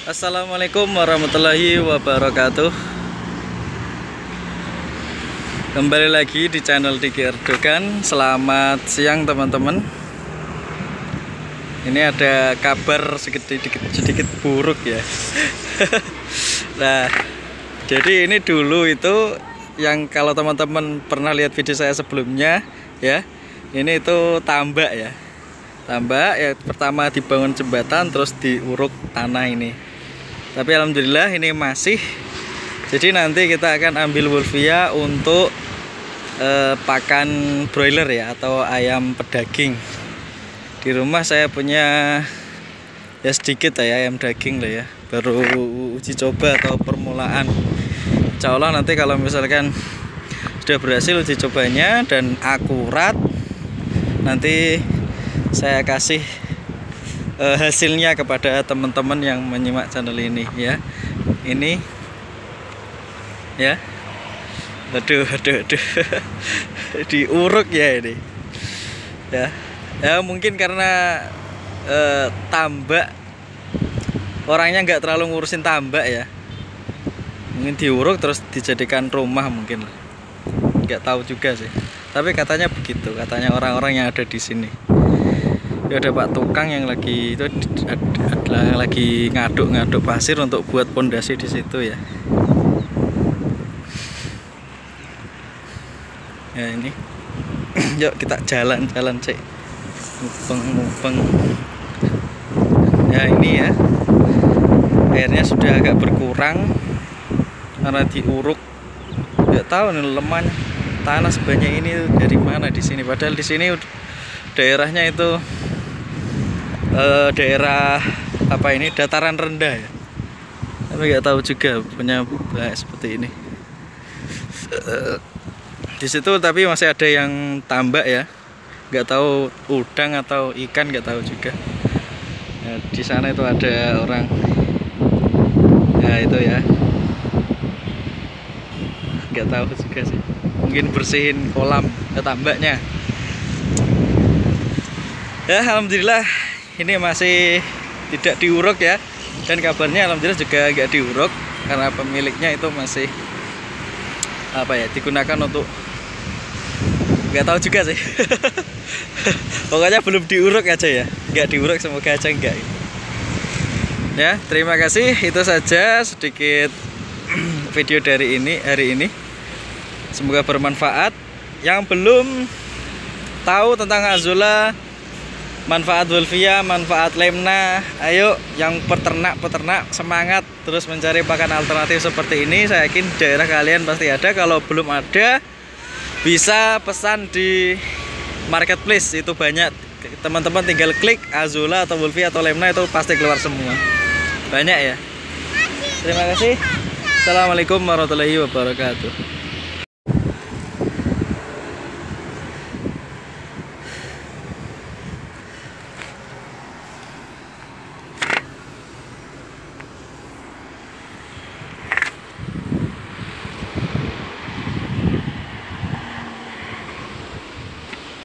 Assalamualaikum warahmatullahi wabarakatuh. Kembali lagi di channel Diki Erdogan. Selamat siang teman-teman. Ini ada kabar sedikit buruk ya. Nah, jadi ini dulu itu yang kalau teman-teman pernah lihat video saya sebelumnya ya, ini itu tambak ya. Tambak ya, pertama dibangun jembatan terus diuruk tanah ini. Tapi alhamdulillah ini masih. Jadi nanti kita akan ambil wolfia untuk pakan broiler ya, atau ayam pedaging. Di rumah saya punya ya sedikit ya ayam daging lah ya. Baru uji coba atau permulaan. Insya Allah nanti kalau misalkan sudah berhasil uji cobanya dan akurat, nanti saya kasih hasilnya kepada teman-teman yang menyimak channel ini ya. Ini ya, aduh diuruk ya ini ya. Ya mungkin karena tambak, orangnya nggak terlalu ngurusin tambak ya, mungkin diuruk terus dijadikan rumah mungkin, nggak tahu juga sih, tapi katanya begitu, katanya orang-orang yang ada di sini. Ya ada Pak Tukang yang lagi itu lagi ngaduk pasir untuk buat pondasi di situ ya. Ya ini, yuk kita jalan-jalan cek, mupeng. Ya ini ya, airnya sudah agak berkurang karena diuruk. Nggak tahu nih lemahnya tanah sebanyak ini dari mana di sini. Padahal di sini daerahnya itu daerah apa ini, dataran rendah ya, tapi nggak tahu juga punya seperti ini di situ. Tapi masih ada yang tambak ya, nggak tahu udang atau ikan, nggak tahu juga. Nah, di sana itu ada orang, nah itu ya, nggak tahu juga sih, mungkin bersihin kolam tambaknya ya. Alhamdulillah ini masih tidak diuruk ya, dan kabarnya alhamdulillah juga nggak diuruk karena pemiliknya itu masih apa ya, digunakan untuk, nggak tahu juga sih. Pokoknya belum diuruk aja ya, nggak diuruk, semoga aja enggak ya. Terima kasih, itu saja sedikit video dari hari ini, semoga bermanfaat. Yang belum tahu tentang Azula, manfaat wolfia, manfaat lemna, ayo yang peternak semangat terus mencari pakan alternatif seperti ini. Saya yakin daerah kalian pasti ada. Kalau belum ada, bisa pesan di marketplace, itu banyak. Teman-teman tinggal klik Azula atau wolfia atau lemna, itu pasti keluar semua, banyak ya. Terima kasih. Assalamualaikum warahmatullahi wabarakatuh.